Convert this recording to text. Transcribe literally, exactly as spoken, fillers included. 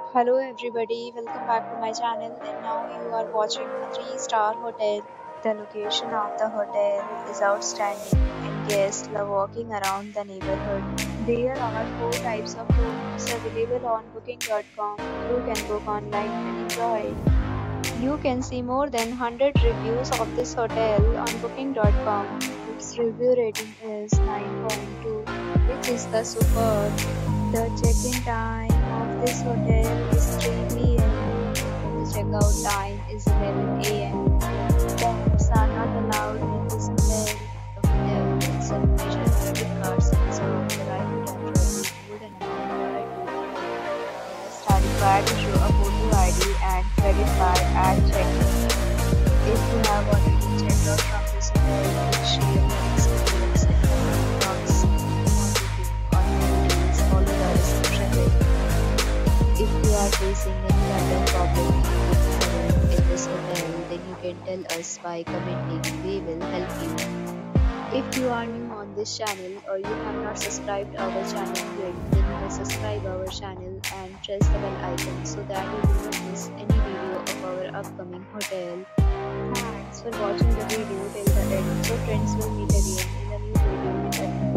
Hello everybody, welcome back to my channel and now you are watching a three star hotel. The location of the hotel is outstanding and guests love walking around the neighborhood. There are four types of rooms available on booking dot com. You can book online and enjoy it. You can see more than one hundred reviews of this hotel on booking dot com. Its review rating is nine point two, which is the superb. The check-in time of this hotel is three p m and the checkout time is eleven a m. Pets are not allowed in this hotel. The hotel accepts major credit cards and reserves the right to temporarily hold an amount prior to arrival. Guests are required to show a photo I D and credit card at check-in. If you have already checked out from this hotel, please share your experience in the comment box. Follow the description link. If you are facing any kind of problem in this hotel, then you can tell us by commenting. We will help you. If you are new on this channel or you have not subscribed our channel yet, then you may subscribe our channel and press the bell icon so that you will not miss any video of our upcoming hotel. Thanks for watching the video till the end. So friends, will meet again in a new video with a new